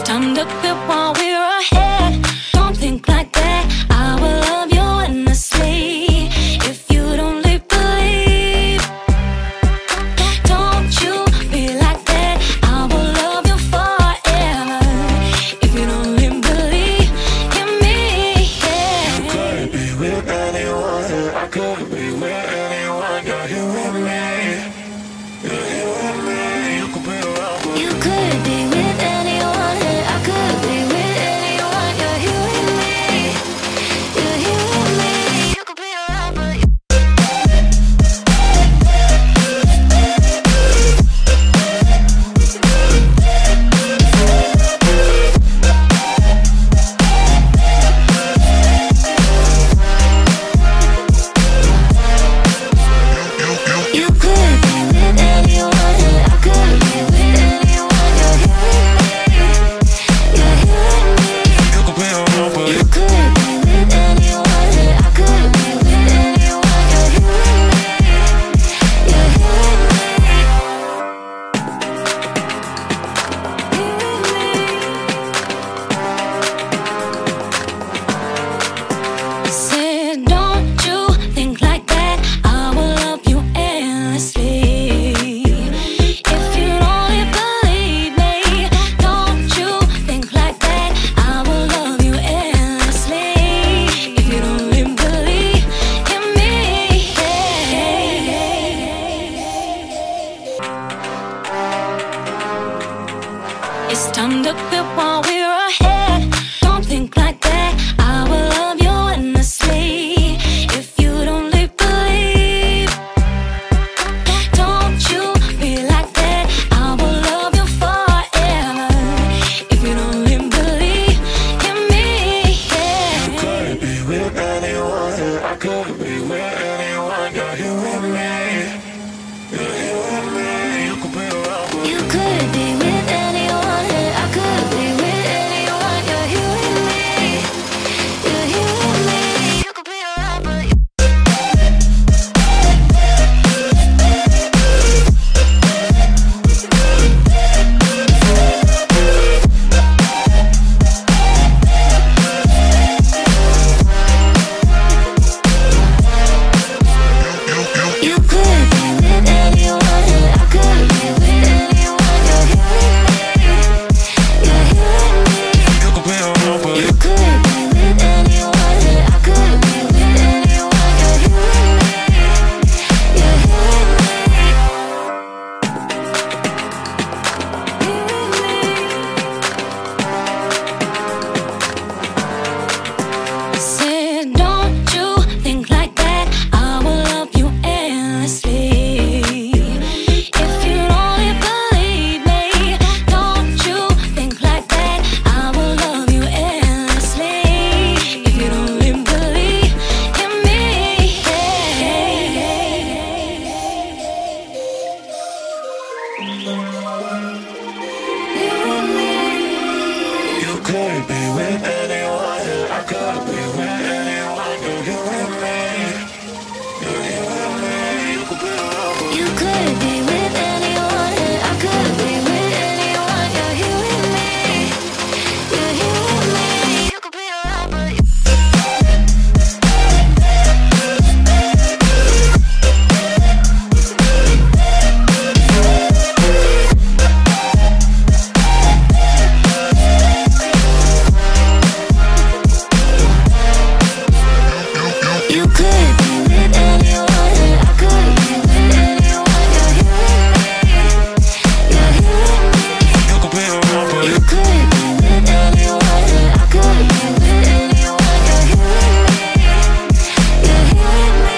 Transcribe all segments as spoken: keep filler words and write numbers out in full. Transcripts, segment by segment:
time to quit while we're ahead. Don't think like that, I will love you endlessly. If you don't leave, believe. Don't you be like that, I will love you forever. If you don't leave, believe in me, yeah. You could be with anyone, I could be with anyone. You're here with me, you're here with me. You could be around, but You could be with anyone, I could be with anyone. You're here with me, you're here with me. You could be around, but you You could be with anyone, I could be with anyone. You're here with me, you're here with me. you could be around, but You could be with anyone, I could be with anyone. You're here with me, you're here with me. Said, don't you think like that, I will love you endlessly. If you only believe me, don't you think like that, I will love you endlessly. If you don't even believe in me, yeah. It's time to quit while we're ahead. Don't think like that, I will love you endlessly. If you don't leave, believe. Don't you be like that, I will love you forever. If you don't leave, believe in me, yeah. you could be with anyone, I could be with anyone. You're here with me, you're here with me. You could be around, but You could be with anyone, I could be with anyone. You're here with me, you're here with me. You could be around, but you You could be with anyone, I could be with anyone. You're here with me, you're here with me. you could be around, but You could be with anyone, I could be with anyone. You're here with me, you're here with me. Said, don't you think like that, I will love you endlessly. If you only believe me, don't you think like that, I will love you endlessly. If you don't even believe in me, you could be with anyone, I could be with anyone. You're here with me, you're here with me. You could be around, but You could be with anyone, I could be with anyone. You're here with me, you're here with me. You could be around, but you You could be with anyone, I could be with anyone. You're here with me, you're here with me. you could be around, but You could be with anyone, I could be with anyone. You're here with me, you're here with me.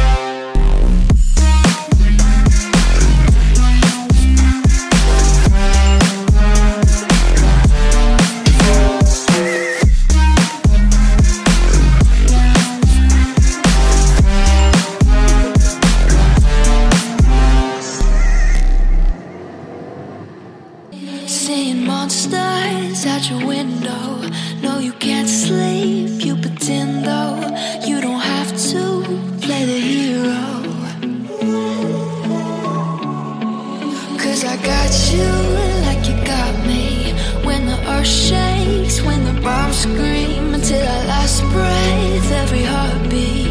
Seeing monsters out your window. No, you can't sleep, you pretend though. You don't have to play the hero. Cause I got you like you got me. When the earth earth shakes when the bombs scream until our last breath, every heartbeat.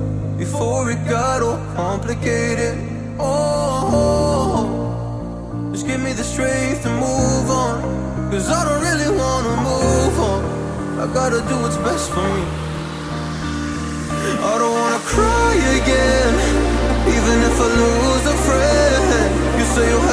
Before it got all complicated. Oh, Just give me the strength to move on, cause I don't really wanna move on. I gotta do what's best for me. I don't wanna cry again, even if I lose a friend. You say you'll